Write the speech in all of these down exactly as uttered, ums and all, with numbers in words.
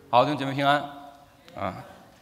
好，弟兄姐妹平安啊！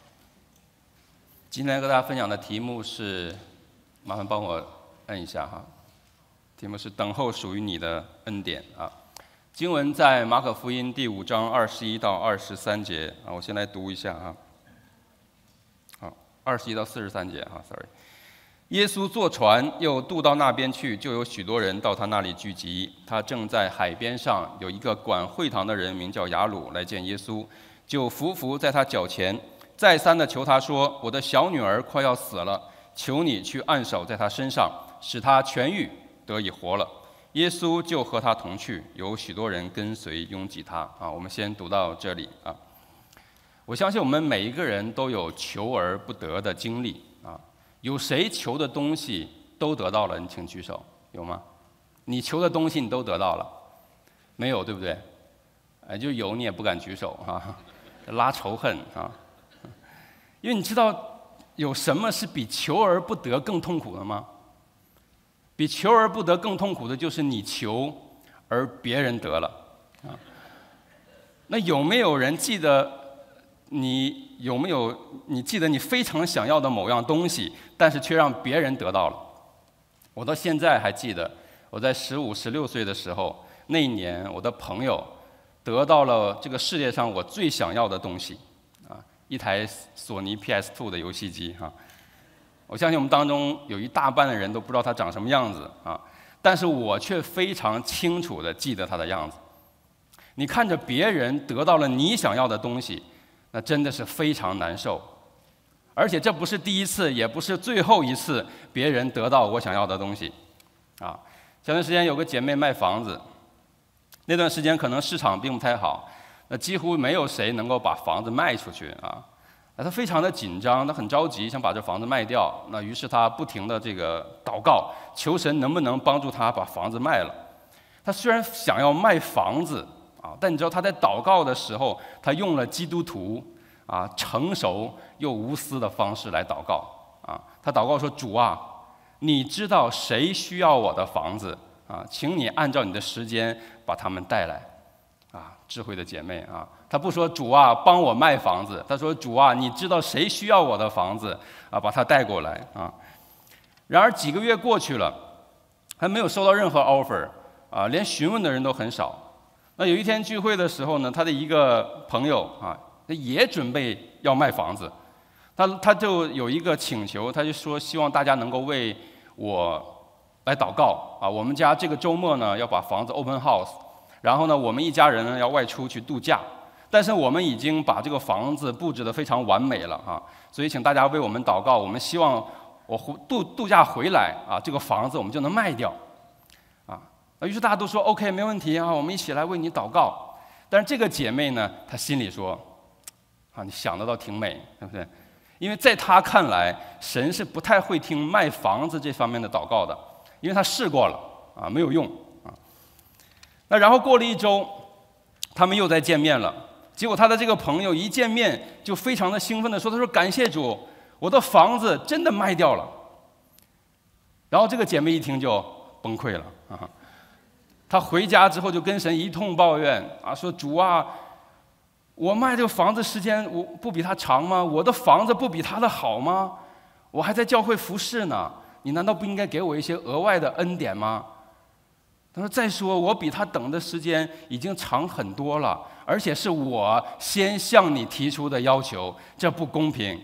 今天跟大家分享的题目是，麻烦帮我摁一下哈。题目是等候属于你的恩典啊。经文在马可福音第五章二十一到二十三节啊，我先来读一下哈。好，二十一到四十三节哈 ，sorry。耶稣坐船又渡到那边去，就有许多人到他那里聚集。他正在海边上，有一个管会堂的人名叫雅鲁来见耶稣，就伏伏在他脚前，再三的求他说：“我的小女儿快要死了，求你去按手在她身上，使她痊愈，得以活了。”耶稣就和他同去，有许多人跟随拥挤他啊。我们先读到这里啊。我相信我们每一个人都有求而不得的经历啊。有谁求的东西都得到了？你请举手，有吗？你求的东西你都得到了？没有，对不对？哎，就有你也不敢举手啊，拉仇恨啊。因为你知道有什么是比求而不得更痛苦的吗？比求而不得更痛苦的就是你求而别人得了啊。那有没有人记得你有没有你记得你非常想要的某样东西，但是却让别人得到了？我到现在还记得，我在十五、十六岁的时候，那一年我的朋友得到了这个世界上我最想要的东西啊，一台索尼 P S 二 的游戏机哈。我相信我们当中有一大半的人都不知道它长什么样子啊，但是我却非常清楚地记得它的样子。你看着别人得到了你想要的东西，那真的是非常难受。而且这不是第一次，也不是最后一次别人得到我想要的东西啊。前段时间有个姐妹卖房子，那段时间可能市场并不太好，那几乎没有谁能够把房子卖出去啊。那他非常的紧张，他很着急，想把这房子卖掉。那于是他不停的这个祷告，求神能不能帮助他把房子卖了。他虽然想要卖房子啊，但你知道他在祷告的时候，他用了基督徒啊成熟又无私的方式来祷告啊。他祷告说：“主啊，你知道谁需要我的房子啊？请你按照你的时间把他们带来。”啊，智慧的姐妹啊，她不说主啊帮我卖房子，她说主啊你知道谁需要我的房子啊，把他带过来啊。然而几个月过去了，还没有收到任何 offer 啊，连询问的人都很少。那有一天聚会的时候呢，他的一个朋友啊，他也准备要卖房子，他他就有一个请求，他就说希望大家能够为我来祷告啊，我们家这个周末呢要把房子 open house。然后呢，我们一家人呢要外出去度假，但是我们已经把这个房子布置得非常完美了啊，所以请大家为我们祷告。我们希望我度度假回来啊，这个房子我们就能卖掉，啊，于是大家都说 OK 没问题啊，我们一起来为你祷告。但是这个姐妹呢，她心里说，啊，你想得倒挺美，对不对？因为在她看来，神是不太会听卖房子这方面的祷告的，因为她试过了啊，没有用。那然后过了一周，他们又再见面了。结果他的这个朋友一见面就非常的兴奋地说：“他说感谢主，我的房子真的卖掉了。”然后这个姐妹一听就崩溃了啊！她回家之后就跟神一通抱怨啊，说：“主啊，我卖这个房子时间我不比他长吗？我的房子不比他的好吗？我还在教会服侍呢，你难道不应该给我一些额外的恩典吗？”他说：“再说，我比他等的时间已经长很多了，而且是我先向你提出的要求，这不公平。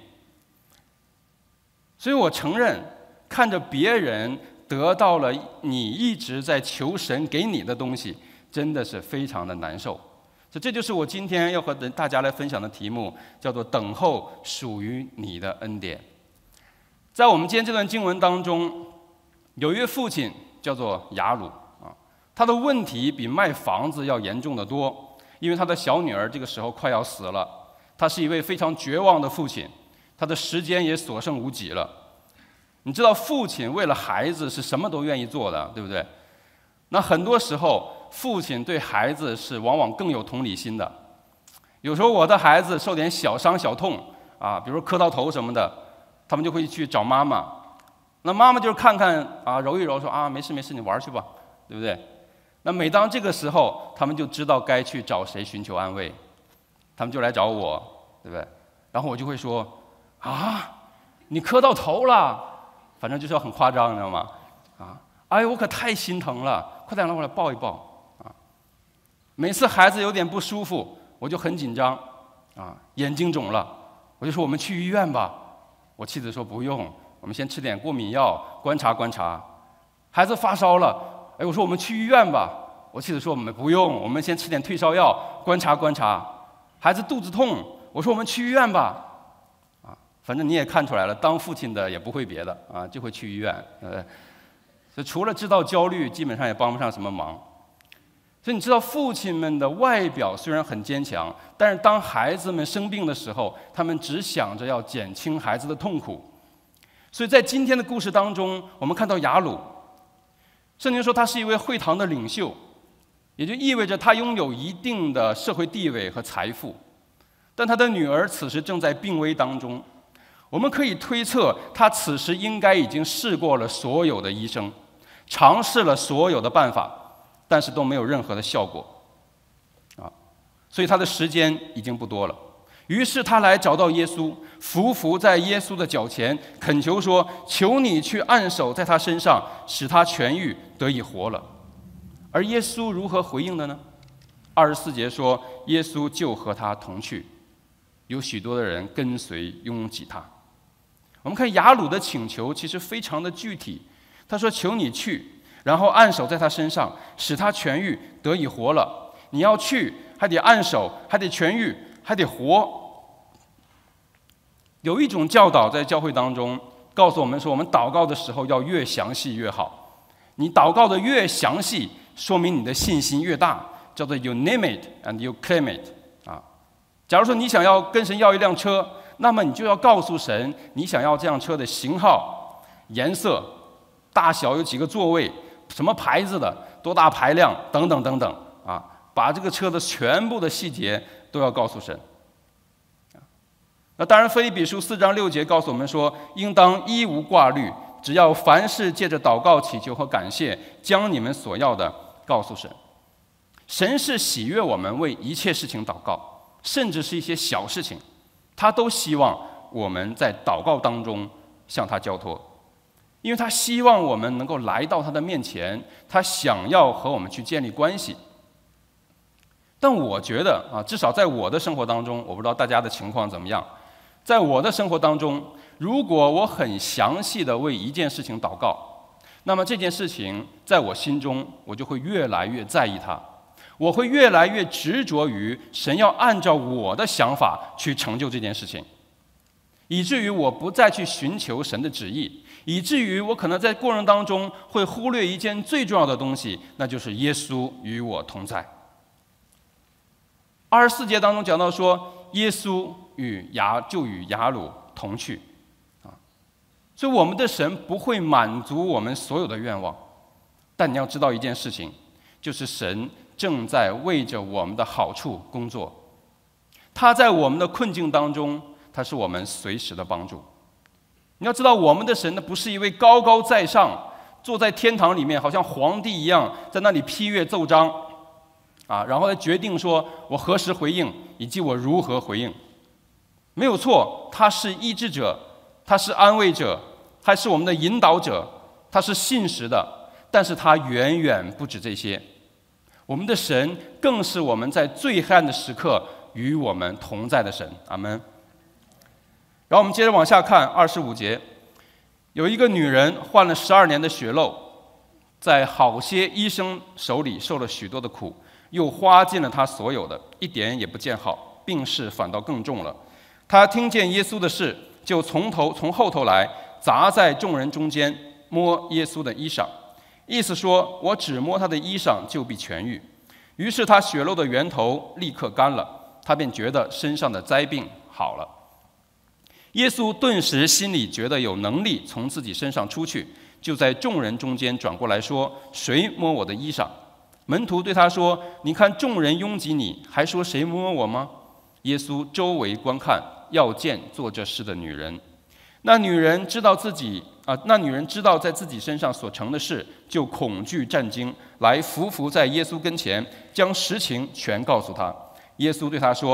所以我承认，看着别人得到了你一直在求神给你的东西，真的是非常的难受。所以这就是我今天要和大家来分享的题目，叫做‘等候属于你的恩典’。在我们今天这段经文当中，有一位父亲叫做雅鲁。他的问题比卖房子要严重得多，因为他的小女儿这个时候快要死了。他是一位非常绝望的父亲，他的时间也所剩无几了。你知道，父亲为了孩子是什么都愿意做的，对不对？那很多时候，父亲对孩子是往往更有同理心的。有时候我的孩子受点小伤小痛啊，比如说磕到头什么的，他们就会去找妈妈。那妈妈就是看看啊，揉一揉，说啊，没事没事，你玩去吧，对不对？那每当这个时候，他们就知道该去找谁寻求安慰。 他们就来找我，对不对？然后我就会说啊，你磕到头了，反正就是要很夸张，你知道吗？啊，哎呦，我可太心疼了，快点让我来抱一抱啊！每次孩子有点不舒服，我就很紧张啊，眼睛肿了，我就说我们去医院吧。我妻子说不用，我们先吃点过敏药观察观察。孩子发烧了，哎，我说我们去医院吧。我妻子说我们不用，我们先吃点退烧药观察观察。孩子肚子痛，我说我们去医院吧。啊，反正你也看出来了，当父亲的也不会别的啊，就会去医院。呃，所以除了制造焦虑，基本上也帮不上什么忙。所以你知道，父亲们的外表虽然很坚强，但是当孩子们生病的时候，他们只想着要减轻孩子的痛苦。所以在今天的故事当中，我们看到雅鲁，圣经说他是一位会堂的领袖，也就意味着他拥有一定的社会地位和财富。但他的女儿此时正在病危当中，我们可以推测，他此时应该已经试过了所有的医生，尝试了所有的办法，但是都没有任何的效果，啊，所以他的时间已经不多了。于是他来找到耶稣，伏伏在耶稣的脚前，恳求说：“求你去按手在他身上，使他痊愈，得以活了。”而耶稣如何回应的呢？二十四节说，耶稣就和他同去，有许多的人跟随拥挤他。我们看雅鲁的请求其实非常的具体，他说：“求你去。”然后按手在他身上，使他痊愈，得以活了。你要去，还得按手，还得痊愈，还得活。有一种教导在教会当中告诉我们说，我们祷告的时候要越详细越好。你祷告的越详细，说明你的信心越大，叫做 you name it and you claim it 啊。假如说你想要跟神要一辆车，那么你就要告诉神你想要这辆车的型号、颜色、大小，有几个座位，什么牌子的，多大排量，等等等等啊，把这个车的全部的细节都要告诉神。那当然，腓立比书四章六节告诉我们说，应当一无挂虑，只要凡事借着祷告、祈求和感谢，将你们所要的告诉神。神是喜悦我们为一切事情祷告，甚至是一些小事情，他都希望我们在祷告当中向他交托。因为他希望我们能够来到他的面前，他想要和我们去建立关系。但我觉得啊，至少在我的生活当中，我不知道大家的情况怎么样，在我的生活当中，如果我很详细的为一件事情祷告，那么这件事情在我心中，我就会越来越在意它，我会越来越执着于神要按照我的想法去成就这件事情，以至于我不再去寻求神的旨意，以至于我可能在过程当中会忽略一件最重要的东西，那就是耶稣与我同在。二十四节当中讲到说，耶稣与雅就与雅鲁同去，啊，所以我们的神不会满足我们所有的愿望，但你要知道一件事情，就是神正在为着我们的好处工作，他在我们的困境当中，他是我们随时的帮助。你要知道，我们的神呢，不是一位高高在上，坐在天堂里面，好像皇帝一样，在那里批阅奏章，啊，然后来决定说我何时回应，以及我如何回应。没有错，他是医治者，他是安慰者，他是我们的引导者，他是信实的，但是他远远不止这些。我们的神更是我们在最黑暗的时刻与我们同在的神。阿们。然后我们接着往下看二十五节，有一个女人患了十二年的血漏，在好些医生手里受了许多的苦，又花尽了她所有的，一点也不见好，病势反倒更重了。她听见耶稣的事，就从头从后头来，砸在众人中间，摸耶稣的衣裳，意思说，我只摸他的衣裳就必痊愈。于是他血漏的源头立刻干了，他便觉得身上的灾病好了。耶稣顿时心里觉得有能力从自己身上出去，就在众人中间转过来说：“谁摸我的衣裳？”门徒对他说：“你看众人拥挤你，还说谁摸我吗？”耶稣周围观看，要见做这事的女人。那女人知道自己啊，那女人知道在自己身上所成的事，就恐惧战惊，来伏伏在耶稣跟前，将实情全告诉他。耶稣对他说：“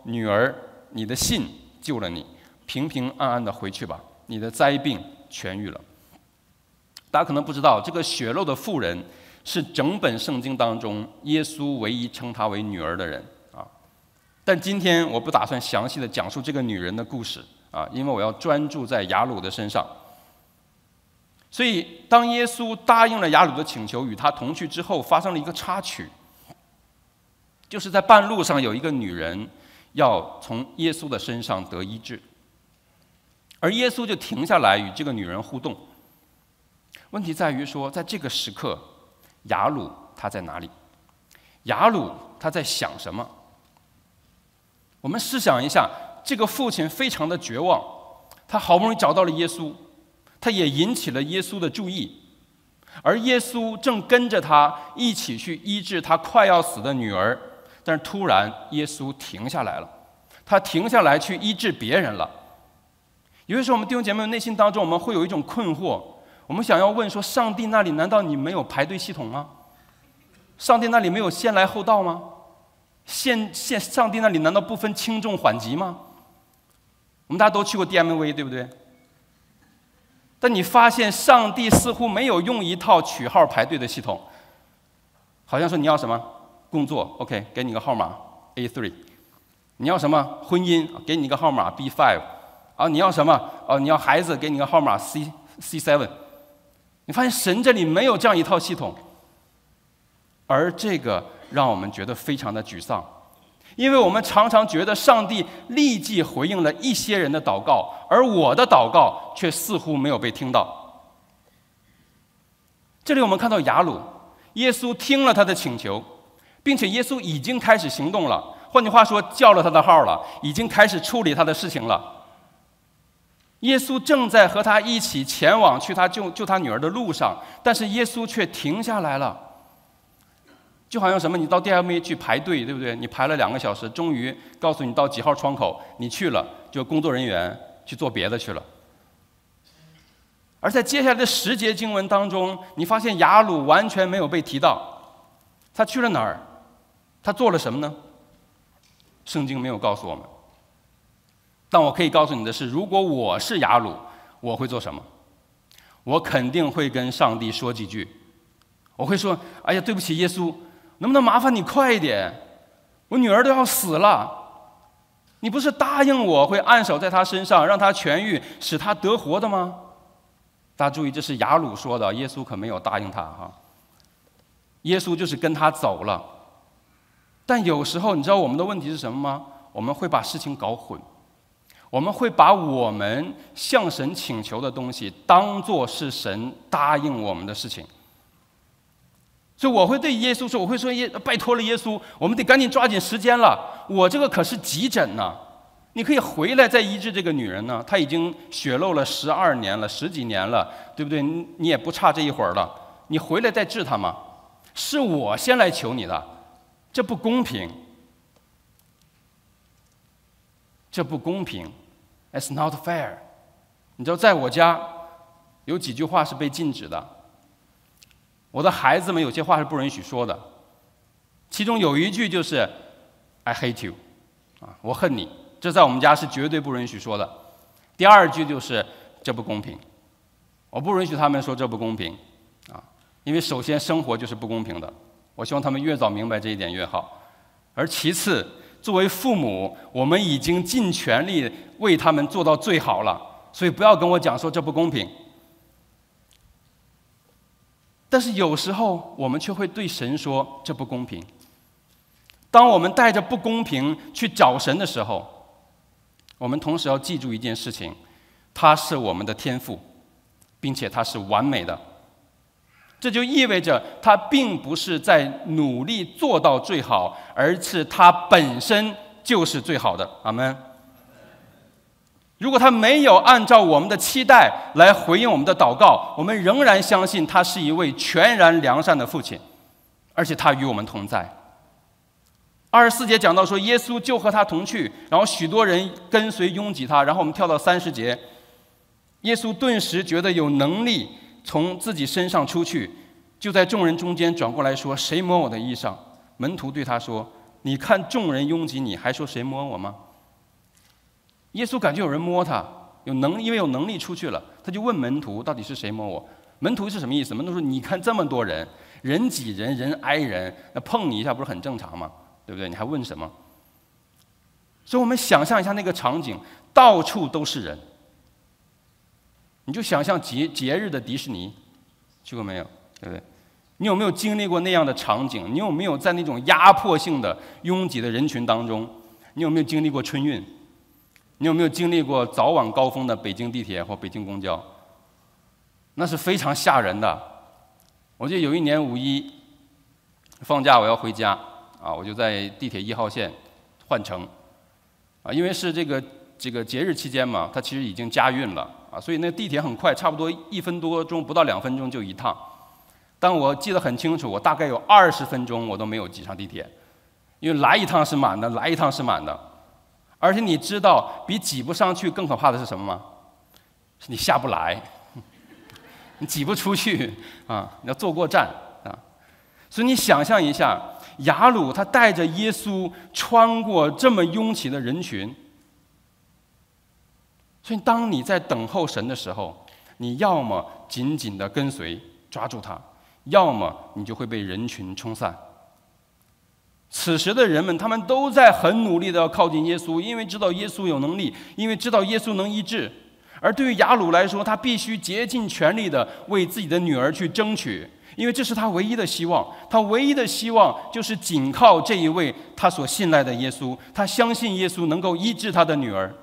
女儿，你的信救了你，平平安安的回去吧，你的灾病痊愈了。”大家可能不知道，这个血肉的妇人是整本圣经当中耶稣唯一称她为女儿的人啊。但今天我不打算详细的讲述这个女人的故事啊，因为我要专注在雅鲁的身上。所以，当耶稣答应了雅鲁的请求，与他同去之后，发生了一个插曲，就是在半路上有一个女人要从耶稣的身上得医治，而耶稣就停下来与这个女人互动。问题在于说，在这个时刻，雅鲁他在哪里？雅鲁他在想什么？我们试想一下，这个父亲非常的绝望，他好不容易找到了耶稣，他也引起了耶稣的注意，而耶稣正跟着他一起去医治他快要死的女儿。但是突然，耶稣停下来了，他停下来去医治别人了。有的时候，我们弟兄姐妹们内心当中，我们会有一种困惑。我们想要问说，上帝那里难道你没有排队系统吗？上帝那里没有先来后到吗？现现上帝那里难道不分轻重缓急吗？我们大家都去过 D M V， 对不对？但你发现上帝似乎没有用一套取号排队的系统，好像说你要什么工作 ，OK， 给你个号码 A 三， 你要什么婚姻，给你个号码 B 五， 啊，你要什么？哦，你要孩子，给你个号码 C C 七。你发现神这里没有这样一套系统，而这个让我们觉得非常的沮丧，因为我们常常觉得上帝立即回应了一些人的祷告，而我的祷告却似乎没有被听到。这里我们看到雅鲁，耶稣听了他的请求，并且耶稣已经开始行动了，换句话说，叫了他的号了，已经开始处理他的事情了。耶稣正在和他一起前往去他救救他女儿的路上，但是耶稣却停下来了。就好像什么，你到 D M V 去排队，对不对？你排了两个小时，终于告诉你到几号窗口，你去了，就工作人员去做别的去了。而在接下来的十节经文当中，你发现雅鲁完全没有被提到，他去了哪儿？他做了什么呢？圣经没有告诉我们。但我可以告诉你的是，如果我是雅鲁，我会做什么？我肯定会跟上帝说几句。我会说：“哎呀，对不起，耶稣，能不能麻烦你快一点？我女儿都要死了，你不是答应我会按手在她身上，让她痊愈，使她得活的吗？”大家注意，这是雅鲁说的，耶稣可没有答应他哈。耶稣就是跟他走了。但有时候，你知道我们的问题是什么吗？我们会把事情搞混。我们会把我们向神请求的东西当作是神答应我们的事情，所以我会对耶稣说：“我会说耶，拜托了耶稣，我们得赶紧抓紧时间了。我这个可是急诊呢，你可以回来再医治这个女人呢。她已经血漏了十二年了，十几年了，对不对？你也不差这一会儿了，你回来再治她嘛。是我先来求你的，这不公平，这不公平。” It's not fair。你知道，在我家有几句话是被禁止的。我的孩子们有些话是不允许说的，其中有一句就是 "I hate you"， 啊，我恨你，这在我们家是绝对不允许说的。第二句就是这不公平，我不允许他们说这不公平，啊，因为首先生活就是不公平的，我希望他们越早明白这一点越好。而其次，作为父母，我们已经尽全力为他们做到最好了，所以不要跟我讲说这不公平。但是有时候我们却会对神说这不公平。当我们带着不公平去找神的时候，我们同时要记住一件事情，他是我们的天父，并且他是完美的。这就意味着他并不是在努力做到最好，而是他本身就是最好的。阿们。如果他没有按照我们的期待来回应我们的祷告，我们仍然相信他是一位全然良善的父亲，而且他与我们同在。二十四节讲到说，耶稣就和他同去，然后许多人跟随拥挤他。然后我们跳到三十节，耶稣顿时觉得有能力从自己身上出去，就在众人中间转过来说：“谁摸我的衣裳？”门徒对他说：“ 你看众人拥挤你，还说谁摸我吗？”耶稣感觉有人摸他，有能因为有能力出去了，他就问门徒到底是谁摸我？门徒是什么意思？门徒说：“你看这么多人，人挤人，人挨人，那碰你一下不是很正常吗？对不对？你还问什么？”所以我们想象一下那个场景，到处都是人。你就想象节节日的迪士尼，去过没有？对不对？你有没有经历过那样的场景？你有没有在那种压迫性的拥挤的人群当中？你有没有经历过春运？你有没有经历过早晚高峰的北京地铁或北京公交？那是非常吓人的。我记得有一年五一放假，我要回家啊，我就在地铁一号线换乘啊，因为是这个这个节日期间嘛，它其实已经加运了啊，所以那地铁很快，差不多一分多钟，不到两分钟就一趟。但我记得很清楚，我大概有二十分钟我都没有挤上地铁，因为来一趟是满的，来一趟是满的。而且你知道，比挤不上去更可怕的是什么吗？是你下不来，你挤不出去啊！你要坐过站啊！所以你想象一下，雅鲁他带着耶稣穿过这么拥挤的人群。所以当你在等候神的时候，你要么紧紧地跟随抓住他，要么你就会被人群冲散。此时的人们，他们都在很努力地要靠近耶稣，因为知道耶稣有能力，因为知道耶稣能医治。而对于雅鲁来说，他必须竭尽全力地为自己的女儿去争取，因为这是他唯一的希望。他唯一的希望就是紧靠这一位他所信赖的耶稣，他相信耶稣能够医治他的女儿。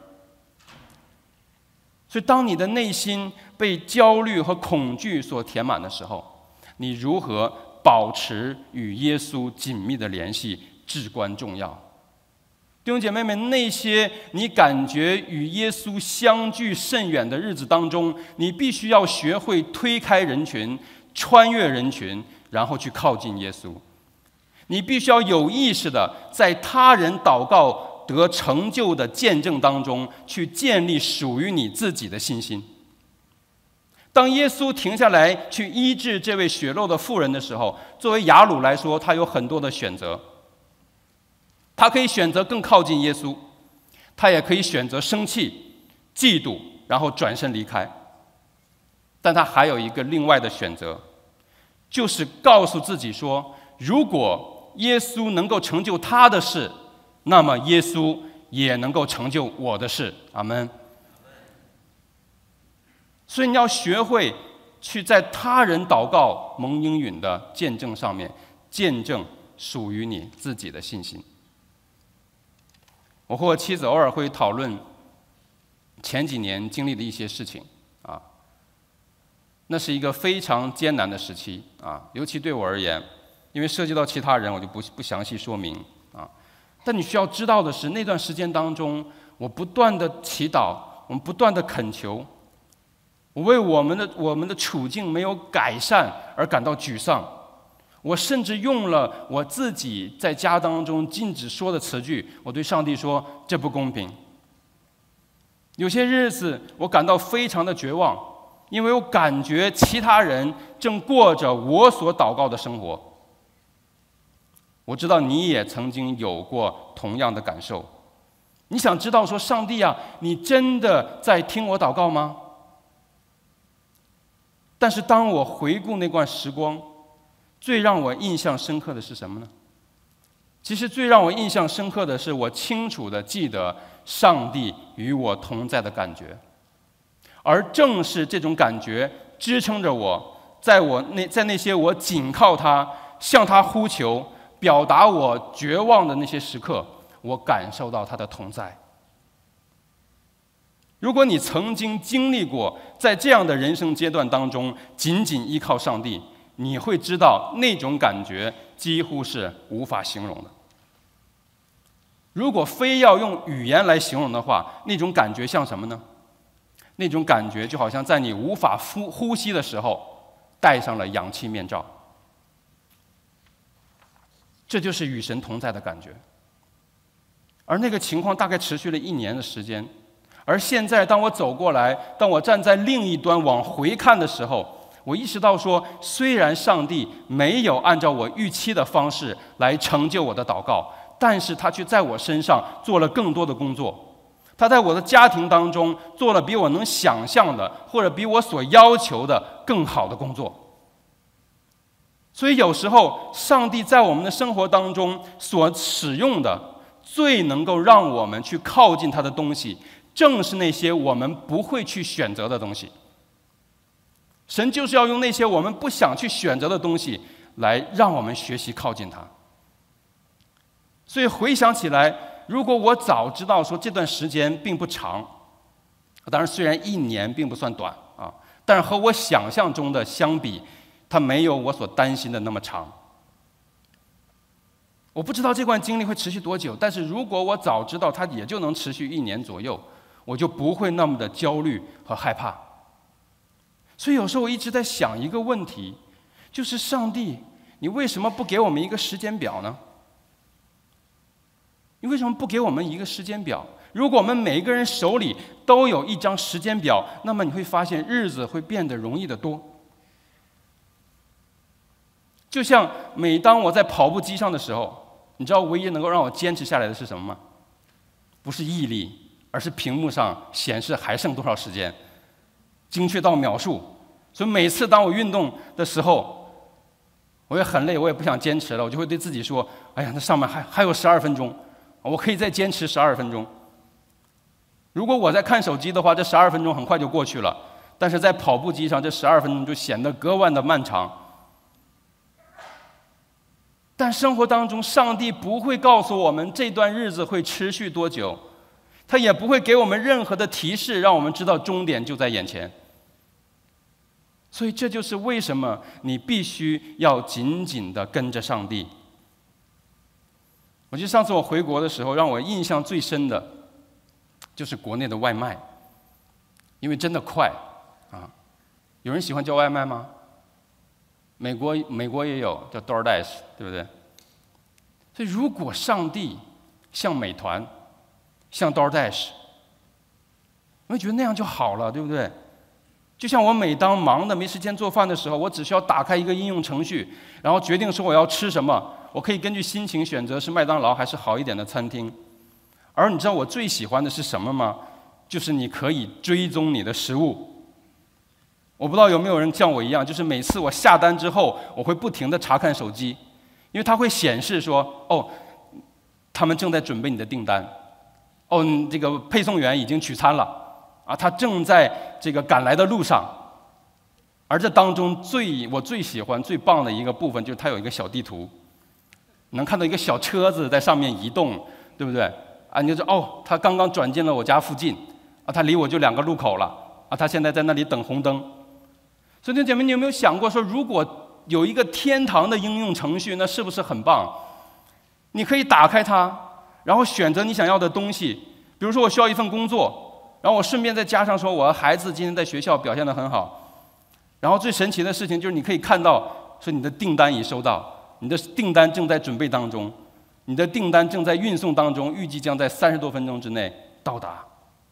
所以当你的内心被焦虑和恐惧所填满的时候，你如何保持与耶稣紧密的联系至关重要。弟兄姐妹们，那些你感觉与耶稣相距甚远的日子当中，你必须要学会推开人群，穿越人群，然后去靠近耶稣。你必须要有意识的在他人祷告得成就的见证当中，去建立属于你自己的信心。当耶稣停下来去医治这位血漏的妇人的时候，作为雅鲁来说，他有很多的选择。他可以选择更靠近耶稣，他也可以选择生气、嫉妒，然后转身离开。但他还有一个另外的选择，就是告诉自己说，如果耶稣能够成就他的事，那么耶稣也能够成就我的事。阿们。所以你要学会去在他人祷告蒙应允的见证上面，见证属于你自己的信心。我和我妻子偶尔会讨论前几年经历的一些事情啊，那是一个非常艰难的时期啊，尤其对我而言，因为涉及到其他人，我就不不详细说明啊。但你需要知道的是，那段时间当中，我不断的祈祷，我们不断的恳求。我为我们的我们的处境没有改善而感到沮丧，我甚至用了我自己在家当中禁止说的词句，我对上帝说：“这不公平。”有些日子我感到非常的绝望，因为我感觉其他人正过着我所祷告的生活。我知道你也曾经有过同样的感受，你想知道说：“上帝啊，你真的在听我祷告吗？”但是当我回顾那段时光，最让我印象深刻的是什么呢？其实最让我印象深刻的是，我清楚地记得上帝与我同在的感觉，而正是这种感觉支撑着我，在我那在那些我紧靠他、向他呼求、表达我绝望的那些时刻，我感受到他的同在。如果你曾经经历过在这样的人生阶段当中紧紧依靠上帝，你会知道那种感觉几乎是无法形容的。如果非要用语言来形容的话，那种感觉像什么呢？那种感觉就好像在你无法呼呼吸的时候戴上了氧气面罩。这就是与神同在的感觉。而那个情况大概持续了一年的时间。而现在当我走过来，当我站在另一端往回看的时候，我意识到说，虽然上帝没有按照我预期的方式来成就我的祷告， 但是他却在我身上做了更多的工作，他在我的家庭当中做了比我能想象的，或者比我所要求的更好的工作。所以有时候，上帝在我们的生活当中所使用的，最能够让我们去靠近他的东西，正是那些我们不会去选择的东西。神就是要用那些我们不想去选择的东西，来让我们学习靠近他。所以回想起来，如果我早知道说这段时间并不长，当然虽然一年并不算短啊，但是和我想象中的相比，它没有我所担心的那么长。我不知道这段经历会持续多久，但是如果我早知道它也就能持续一年左右，我就不会那么的焦虑和害怕。所以有时候我一直在想一个问题，就是上帝，你为什么不给我们一个时间表呢？你为什么不给我们一个时间表？如果我们每一个人手里都有一张时间表，那么你会发现日子会变得容易得多。就像每当我在跑步机上的时候，你知道唯一能够让我坚持下来的是什么吗？不是毅力，而是屏幕上显示还剩多少时间，精确到秒数。所以每次当我运动的时候，我也很累，我也不想坚持了，我就会对自己说：“哎呀，那上面还还有十二分钟，我可以再坚持十二分钟。”如果我在看手机的话，这十二分钟很快就过去了；但是在跑步机上，这十二分钟就显得格外的漫长。但生活当中，上帝不会告诉我们这段日子会持续多久，他也不会给我们任何的提示，让我们知道终点就在眼前。所以这就是为什么你必须要紧紧地跟着上帝。我记得上次我回国的时候，让我印象最深的就是国内的外卖，因为真的快啊！有人喜欢叫外卖吗？美国美国也有叫 DoorDash， 对不对？所以如果上帝像美团、像 DoorDash， 我会觉得那样就好了，对不对？就像我每当忙的没时间做饭的时候，我只需要打开一个应用程序，然后决定说我要吃什么，我可以根据心情选择是麦当劳还是好一点的餐厅。而你知道我最喜欢的是什么吗？就是你可以追踪你的食物。我不知道有没有人像我一样，就是每次我下单之后，我会不停地查看手机，因为它会显示说，哦，他们正在准备你的订单，哦，这个配送员已经取餐了，啊，他正在这个赶来的路上。而这当中最我最喜欢、最棒的一个部分，就是它有一个小地图，能看到一个小车子在上面移动，对不对？啊，你就说哦，他刚刚转进了我家附近，啊，他离我就两个路口了，啊，他现在在那里等红灯。所以，弟兄姐妹，你有没有想过说，如果有一个天堂的应用程序，那是不是很棒？你可以打开它，然后选择你想要的东西。比如说，我需要一份工作，然后我顺便再加上说，我的孩子今天在学校表现得很好。然后最神奇的事情就是，你可以看到说你的订单已收到，你的订单正在准备当中，你的订单正在运送当中，预计将在三十多分钟之内到达。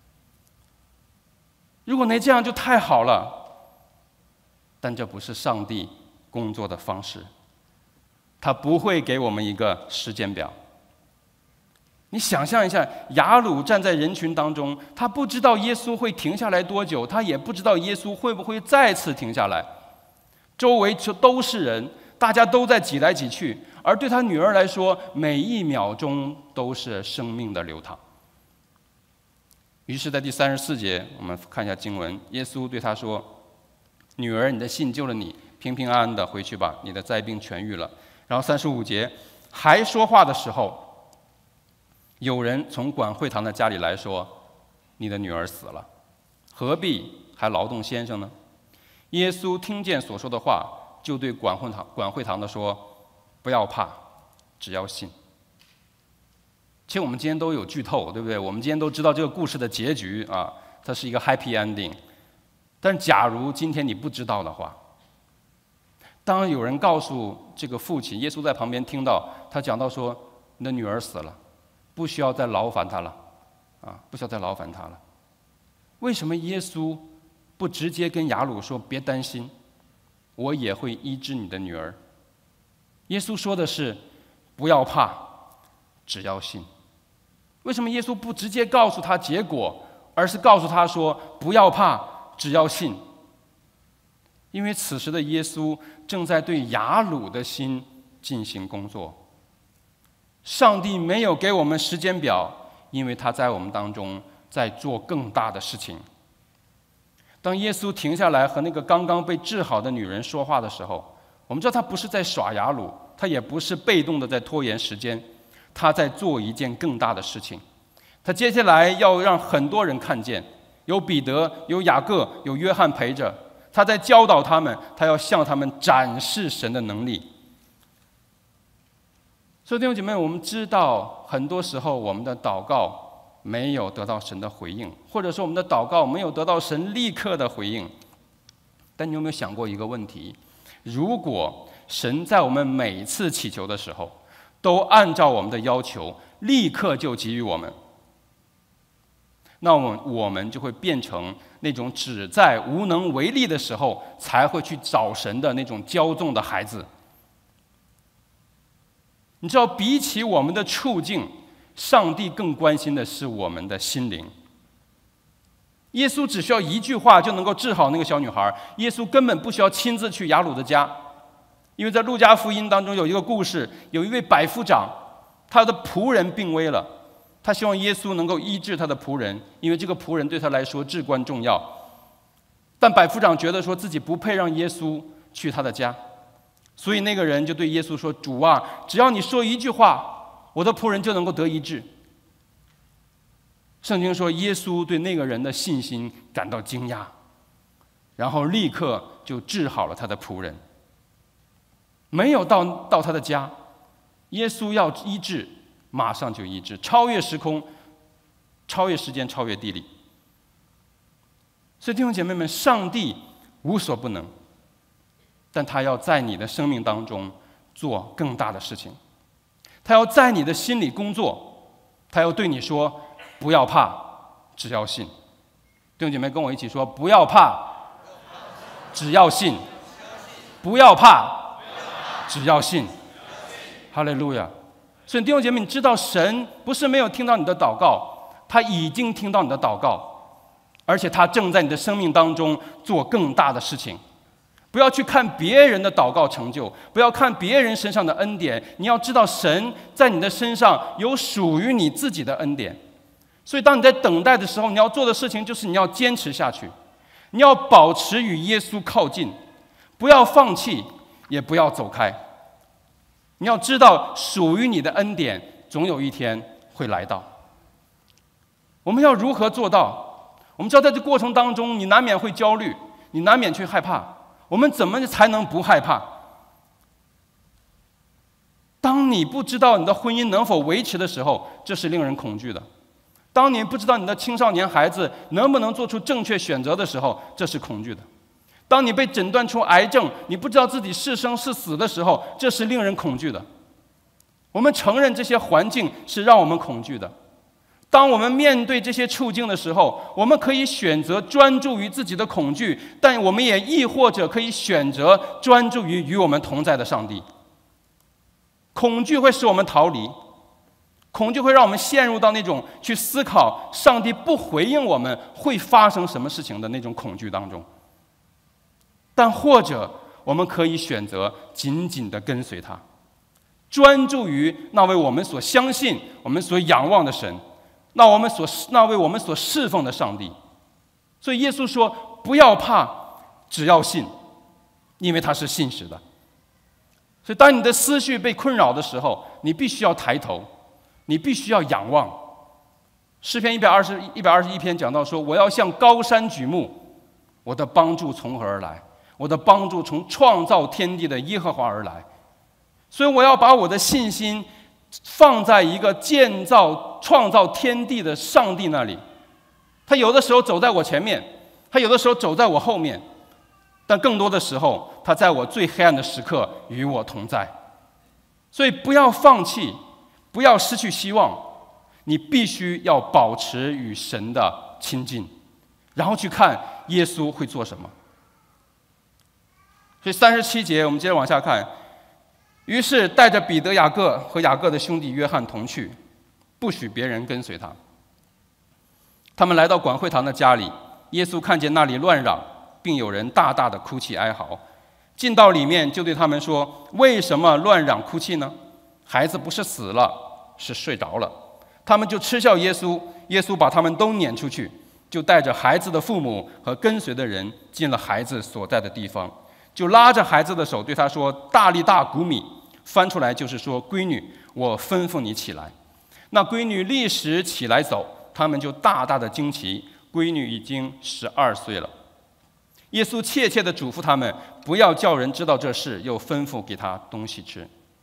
如果那这样就太好了。但这不是上帝工作的方式，他不会给我们一个时间表。你想象一下，雅鲁站在人群当中，他不知道耶稣会停下来多久，他也不知道耶稣会不会再次停下来。周围都是人，大家都在挤来挤去，而对他女儿来说，每一秒钟都是生命的流淌。于是，在第三十四节，我们看一下经文，耶稣对他说：“女儿，你的信救了你，平平安安的回去吧，你的灾病痊愈了。”然后三十五节，还说话的时候，有人从管会堂的家里来说：“你的女儿死了，何必还劳动先生呢？”耶稣听见所说的话，就对管会堂管会堂的说：“不要怕，只要信。”其实我们今天都有剧透，对不对？我们今天都知道这个故事的结局啊，它是一个 happy ending。但假如今天你不知道的话，当有人告诉这个父亲，耶稣在旁边听到他讲到说：“你的女儿死了，不需要再劳烦她了，啊，不需要再劳烦她了。”为什么耶稣不直接跟雅鲁说：“别担心，我也会医治你的女儿？”耶稣说的是：“不要怕， 只要信。为什么耶稣不直接告诉他结果，而是告诉他说不要怕，只要信？因为此时的耶稣正在对雅鲁的心进行工作。上帝没有给我们时间表，因为他在我们当中在做更大的事情。当耶稣停下来和那个刚刚被治好的女人说话的时候，我们知道他不是在耍雅鲁，他也不是被动的在拖延时间，他在做一件更大的事情。他接下来要让很多人看见，有彼得，有雅各，有约翰陪着，他在教导他们，他要向他们展示神的能力。所以弟兄姐妹，我们知道很多时候我们的祷告没有得到神的回应，或者说我们的祷告没有得到神立刻的回应。但你有没有想过一个问题？如果神在我们每一次祈求的时候都按照我们的要求立刻就给予我们，那我们我们就会变成那种只在无能为力的时候才会去找神的那种骄纵的孩子。你知道，比起我们的处境，上帝更关心的是我们的心灵。耶稣只需要一句话就能够治好那个小女孩，耶稣根本不需要亲自去雅鲁的家。因为在路加福音当中有一个故事，有一位百夫长，他的仆人病危了，他希望耶稣能够医治他的仆人，因为这个仆人对他来说至关重要。但百夫长觉得说自己不配让耶稣去他的家，所以那个人就对耶稣说：主啊，只要你说一句话，我的仆人就能够得医治。圣经说，耶稣对那个人的信心感到惊讶，然后立刻就治好了他的仆人。没有到到他的家，耶稣要医治，马上就医治，超越时空，超越时间，超越地理。所以弟兄姐妹们，上帝无所不能，但他要在你的生命当中做更大的事情，他要在你的心里工作，他要对你说不要怕，只要信。弟兄姐妹跟我一起说，不要怕，只要信。不要怕，只要信。哈利路亚。所以弟兄姐妹，你知道神不是没有听到你的祷告，他已经听到你的祷告，而且他正在你的生命当中做更大的事情。不要去看别人的祷告成就，不要看别人身上的恩典，你要知道神在你的身上有属于你自己的恩典。所以当你在等待的时候，你要做的事情就是你要坚持下去，你要保持与耶稣靠近，不要放弃，也不要走开。你要知道属于你的恩典总有一天会来到。我们要如何做到？我们知道在这过程当中，你难免会焦虑，你难免去害怕。我们怎么才能不害怕？当你不知道你的婚姻能否维持的时候，这是令人恐惧的。当你不知道你的青少年孩子能不能做出正确选择的时候，这是恐惧的。当你被诊断出癌症，你不知道自己是生是死的时候，这是令人恐惧的。我们承认这些环境是让我们恐惧的。当我们面对这些处境的时候，我们可以选择专注于自己的恐惧，但我们也亦或者可以选择专注于与我们同在的上帝。恐惧会使我们逃离，恐惧会让我们陷入到那种去思考上帝不回应我们会发生什么事情的那种恐惧当中。但或者我们可以选择紧紧地跟随他，专注于那位我们所相信、我们所仰望的神，那我们所那位我们所侍奉的上帝。所以耶稣说：不要怕，只要信，因为他是信实的。所以当你的思绪被困扰的时候，你必须要抬头，你必须要仰望。诗篇一百二十一百二十一篇讲到说：我要向高山举目，我的帮助从何而来？我的帮助从创造天地的耶和华而来。所以我要把我的信心放在一个建造创造天地的上帝那里。他有的时候走在我前面，他有的时候走在我后面，但更多的时候他在我最黑暗的时刻与我同在。所以不要放弃，不要失去希望，你必须要保持与神的亲近，然后去看耶稣会做什么。所以三十七节我们接着往下看， 于是带着彼得、雅各和雅各的兄弟约翰同去，不许别人跟随他。他们来到管会堂的家里，耶稣看见那里乱嚷，并有人大大的哭泣哀嚎，进到里面就对他们说：为什么乱嚷哭泣呢？孩子不是死了，是睡着了。他们就嗤笑耶稣，耶稣把他们都撵出去，就带着孩子的父母和跟随的人进了孩子所在的地方，就拉着孩子的手对他说：大利大古米，翻出来就是说：闺女，我吩咐你起来。那闺女立时起来走，他们就大大的惊奇，闺女已经十二岁了。耶稣切切地嘱咐他们，不要叫人知道这事，又吩咐给他东西吃。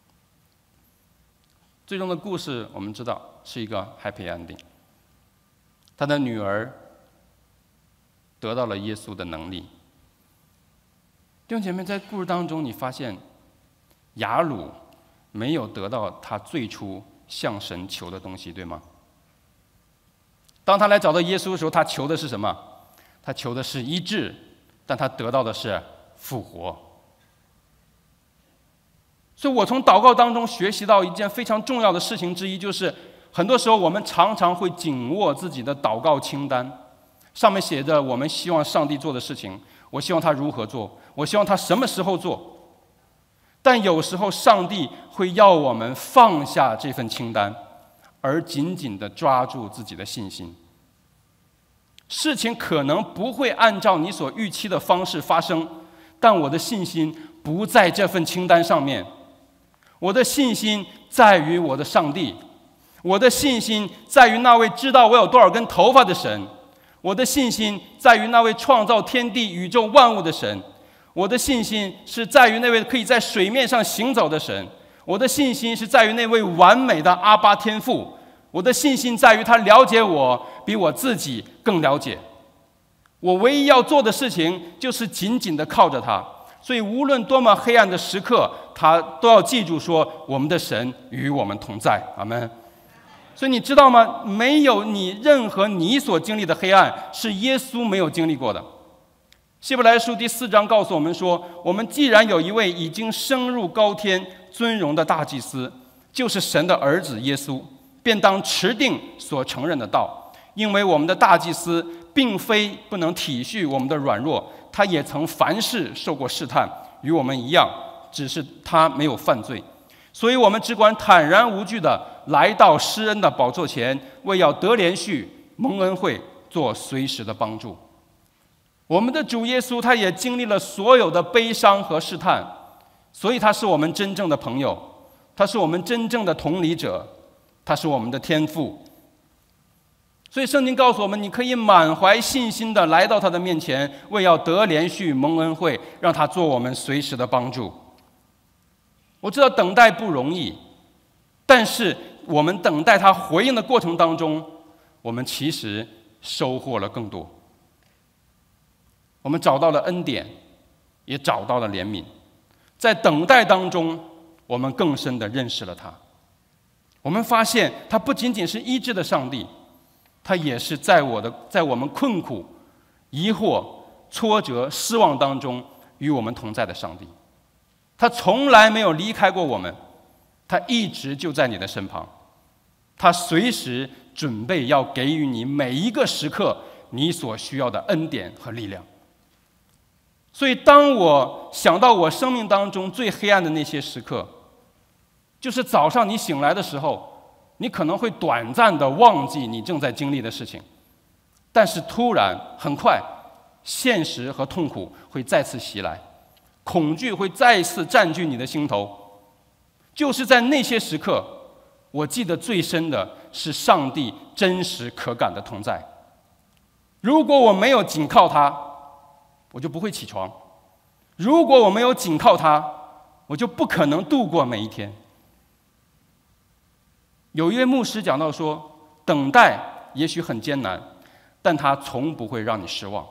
最终的故事我们知道是一个 happy ending， 他的女儿得到了耶稣的能力。弟兄姐妹，在故事当中，你发现雅鲁没有得到他最初向神求的东西，对吗？当他来找到耶稣的时候，他求的是什么？他求的是医治，但他得到的是复活。所以我从祷告当中学习到一件非常重要的事情之一，就是很多时候我们常常会紧握自己的祷告清单，上面写着我们希望上帝做的事情，我希望他如何做，我希望他什么时候做。但有时候上帝会要我们放下这份清单，而紧紧地抓住自己的信心。事情可能不会按照你所预期的方式发生，但我的信心不在这份清单上面，我的信心在于我的上帝，我的信心在于那位知道我有多少根头发的神，我的信心在于那位创造天地宇宙万物的神，我的信心是在于那位可以在水面上行走的神，我的信心是在于那位完美的阿爸天父，我的信心在于他了解我比我自己更了解。我唯一要做的事情就是紧紧地靠着他，所以无论多么黑暗的时刻，他都要记住说，我们的神与我们同在。阿们。所以你知道吗？没有你任何你所经历的黑暗是耶稣没有经历过的。希伯来书第四章告诉我们说，我们既然有一位已经升入高天尊荣的大祭司，就是神的儿子耶稣，便当持定所承认的道，因为我们的大祭司并非不能体恤我们的软弱，他也曾凡事受过试探，与我们一样，只是他没有犯罪。所以我们只管坦然无惧地来到施恩的宝座前，为要得连续蒙恩惠，做随时的帮助。我们的主耶稣他也经历了所有的悲伤和试探，所以他是我们真正的朋友，他是我们真正的同理者，他是我们的天父。所以圣经告诉我们，你可以满怀信心地来到他的面前，为要得连续蒙恩惠，让他做我们随时的帮助。我知道等待不容易，但是我们等待他回应的过程当中，我们其实收获了更多。我们找到了恩典，也找到了怜悯。在等待当中，我们更深地认识了他。我们发现他不仅仅是医治的上帝，他也是在我的在我们困苦、疑惑、挫折、失望当中与我们同在的上帝。他从来没有离开过我们，他一直就在你的身旁，他随时准备要给予你每一个时刻你所需要的恩典和力量。所以当我想到我生命当中最黑暗的那些时刻，就是早上你醒来的时候，你可能会短暂的忘记你正在经历的事情，但是突然很快，现实和痛苦会再次袭来，恐惧会再一次占据你的心头。就是在那些时刻，我记得最深的是上帝真实可感的同在。如果我没有紧靠他，我就不会起床；如果我没有紧靠他，我就不可能度过每一天。有一位牧师讲到说，等待也许很艰难，但他从不会让你失望。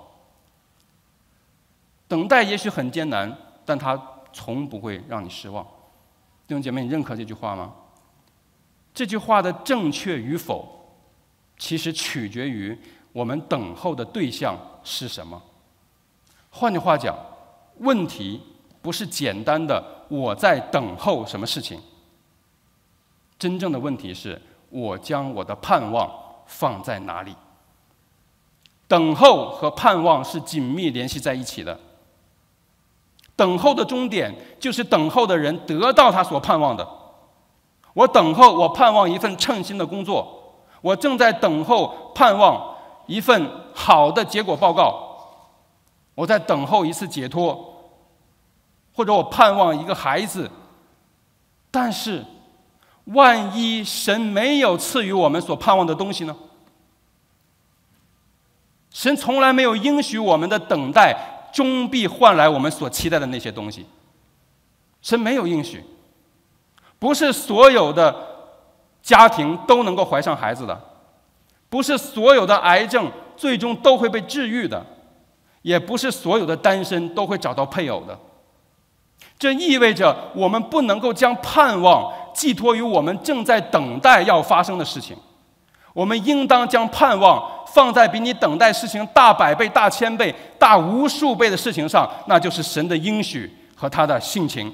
等待也许很艰难，但他从不会让你失望。弟兄姐妹，你认可这句话吗？这句话的正确与否，其实取决于我们等候的对象是什么。换句话讲，问题不是简单的我在等候什么事情。真正的问题是，我将我的盼望放在哪里？等候和盼望是紧密联系在一起的。等候的终点就是等候的人得到他所盼望的。我等候，我盼望一份称心的工作，我正在等候盼望一份好的结果报告，我在等候一次解脱，或者我盼望一个孩子。但是万一神没有赐予我们所盼望的东西呢？神从来没有应许我们的等待终必换来我们所期待的那些东西。神没有应许，不是所有的家庭都能够怀上孩子的，不是所有的癌症最终都会被治愈的，也不是所有的单身都会找到配偶的。这意味着我们不能够将盼望寄托于我们正在等待要发生的事情，我们应当将盼望放在比你等待事情大百倍、大千倍、大无数倍的事情上，那就是神的应许和他的性情。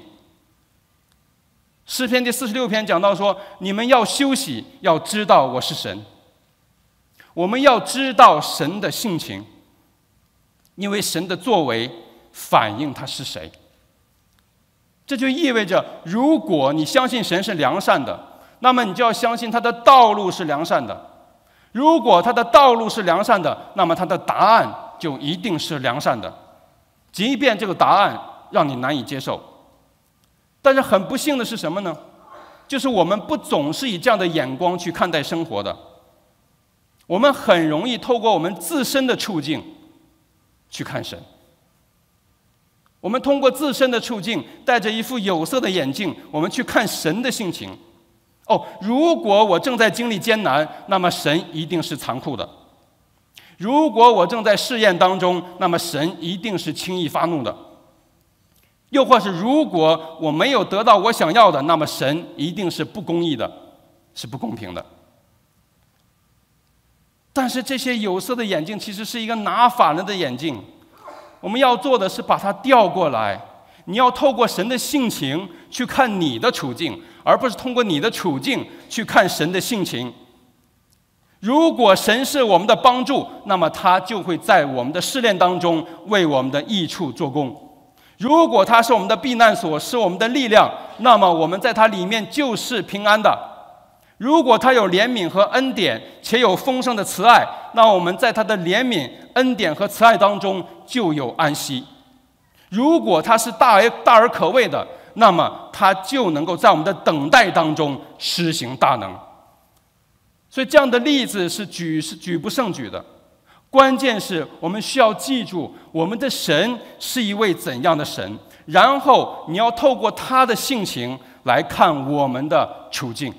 诗篇第四十六篇讲到说，你们要休息，要知道我是神。我们要知道神的性情，因为神的作为反映他是谁。这就意味着，如果你相信神是良善的，那么你就要相信他的道路是良善的。如果他的道路是良善的，那么他的答案就一定是良善的，即便这个答案让你难以接受。但是很不幸的是什么呢？就是我们不总是以这样的眼光去看待生活的。我们很容易透过我们自身的处境去看神。我们通过自身的处境，戴着一副有色的眼镜，我们去看神的性情。哦，如果我正在经历艰难，那么神一定是残酷的；如果我正在试验当中，那么神一定是轻易发怒的；又或是如果我没有得到我想要的，那么神一定是不公义的，是不公平的。但是这些有色的眼镜其实是一个拿反了的眼镜。我们要做的是把它调过来，你要透过神的性情去看你的处境，而不是通过你的处境去看神的性情。如果神是我们的帮助，那么他就会在我们的试炼当中为我们的益处做工；如果他是我们的避难所，是我们的力量，那么我们在他里面就是平安的。如果他有怜悯和恩典，且有丰盛的慈爱，那我们在他的怜悯、恩典和慈爱当中就有安息。如果他是大而大而可畏的，那么他就能够在我们的等待当中施行大能。所以这样的例子是举是举不胜举的。关键是我们需要记住，我们的神是一位怎样的神，然后你要透过他的性情来看我们的处境。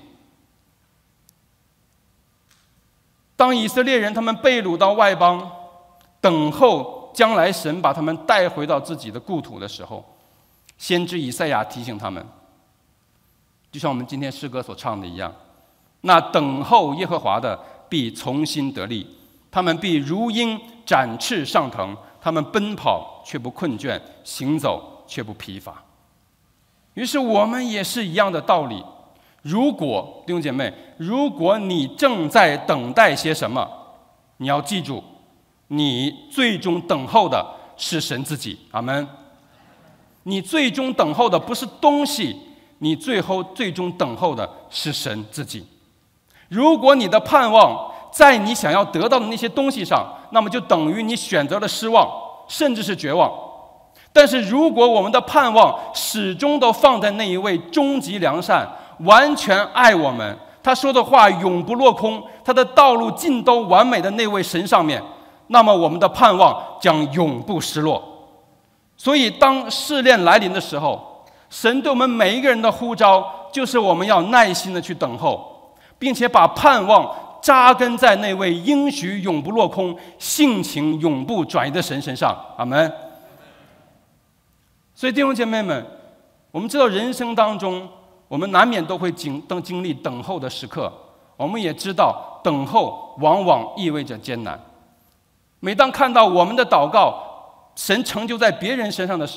当以色列人他们被掳到外邦，等候将来神把他们带回到自己的故土的时候，先知以赛亚提醒他们，就像我们今天诗歌所唱的一样，那等候耶和华的必重新得力，他们必如鹰展翅上腾，他们奔跑却不困倦，行走却不疲乏。于是我们也是一样的道理。如果弟兄姐妹，如果你正在等待些什么，你要记住，你最终等候的是神自己。阿们。你最终等候的不是东西，你最后最终等候的是神自己。如果你的盼望在你想要得到的那些东西上，那么就等于你选择了失望，甚至是绝望。但是如果我们的盼望始终都放在那一位终极良善、完全爱我们，他说的话永不落空，他的道路尽都完美的那位神上面，那么我们的盼望将永不失落。所以当试炼来临的时候，神对我们每一个人的呼召就是我们要耐心的去等候，并且把盼望扎根在那位应许永不落空、性情永不转移的神身上。阿们。所以弟兄姐妹们，我们知道人生当中我们难免都会经经历等候的时刻，我们也知道等候往往意味着艰难。每当看到我们的祷告神成就在别人身上的时候，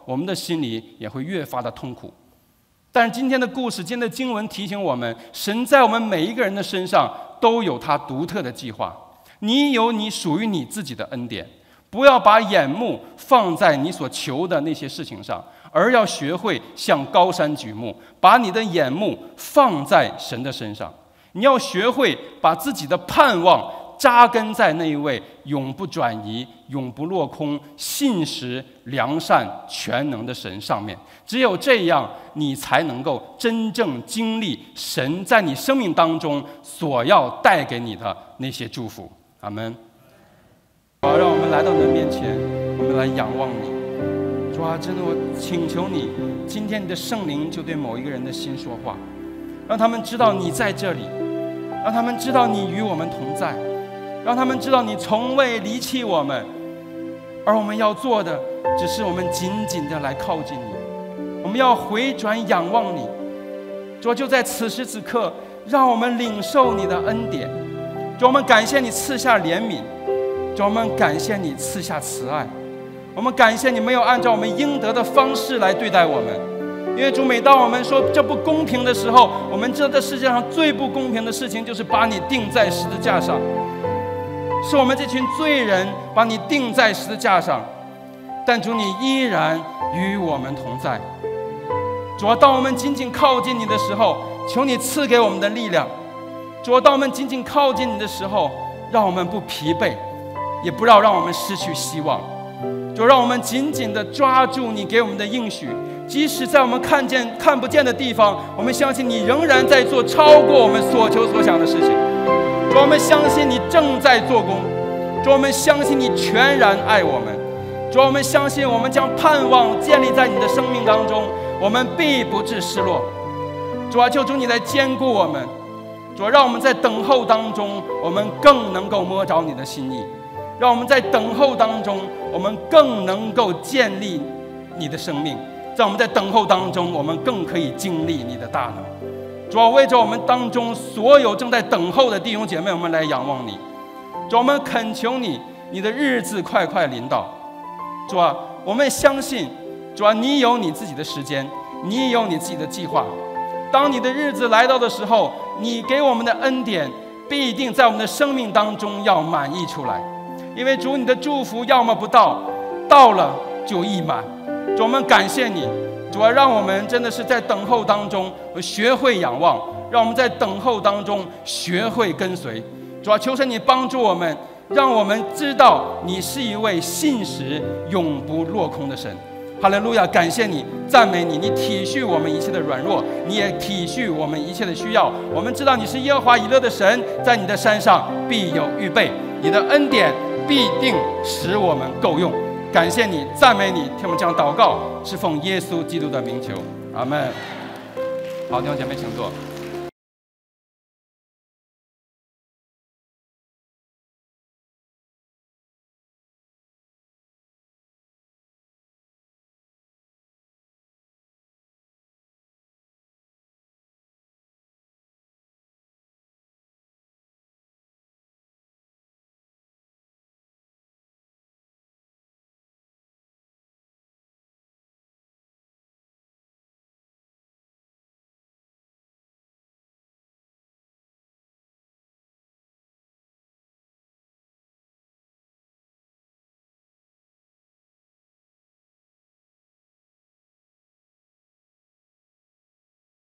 我们的心里也会越发的痛苦。但是今天的故事，今天的经文提醒我们，神在我们每一个人的身上都有他独特的计划。你有你属于你自己的恩典，不要把眼目放在你所求的那些事情上，而要学会向高山举目，把你的眼目放在神的身上。你要学会把自己的盼望扎根在那一位永不转移、永不落空、信实、良善、全能的神上面。只有这样，你才能够真正经历神在你生命当中所要带给你的那些祝福。阿们。好，让我们来到你的面前，我们来仰望你。主啊，真的，我请求你，今天你的圣灵就对某一个人的心说话，让他们知道你在这里，让他们知道你与我们同在，让他们知道你从未离弃我们，而我们要做的只是我们紧紧的来靠近你，我们要回转仰望你。主，就在此时此刻，让我们领受你的恩典。主，我们感谢你赐下怜悯，主，我们感谢你赐下慈爱，我们感谢你没有按照我们应得的方式来对待我们。因为主，每当我们说这不公平的时候，我们知道这世界上最不公平的事情就是把你钉在十字架上，是我们这群罪人把你钉在十字架上，但主，你依然与我们同在。主啊，当我们紧紧靠近你的时候，求你赐给我们的力量。主啊，当我们紧紧靠近你的时候，让我们不疲惫，也不要让我们失去希望。主，让我们紧紧地抓住你给我们的应许，即使在我们看见看不见的地方，我们相信你仍然在做超过我们所求所想的事情。主，我们相信你正在做工。主，我们相信你全然爱我们。主，我们相信我们将盼望建立在你的生命当中，我们必不致失落。主啊，求主你来坚固我们。主啊，让我们在等候当中，我们更能够摸着你的心意。让我们在等候当中，我们更能够建立你的生命。在我们在等候当中，我们更可以经历你的大能。主啊，为着我们当中所有正在等候的弟兄姐妹，我们来仰望你。主啊，我们恳求你，你的日子快快临到。主啊，我们相信，主啊，你有你自己的时间，你有你自己的计划。当你的日子来到的时候，你给我们的恩典必定在我们的生命当中要满溢出来。因为主，你的祝福要么不到，到了就溢满。主，我们感谢你。主啊，让我们真的是在等候当中学会仰望，让我们在等候当中学会跟随。主啊，求神你帮助我们，让我们知道你是一位信实永不落空的神。哈利路亚，感谢你，赞美你，你体恤我们一切的软弱，你也体恤我们一切的需要。我们知道你是耶和华以勒的神，在你的山上必有预备，你的恩典必定使我们够用。感谢你，赞美你，听我们这样祷告，是奉耶稣基督的名求，阿们。好，弟兄姐妹请坐。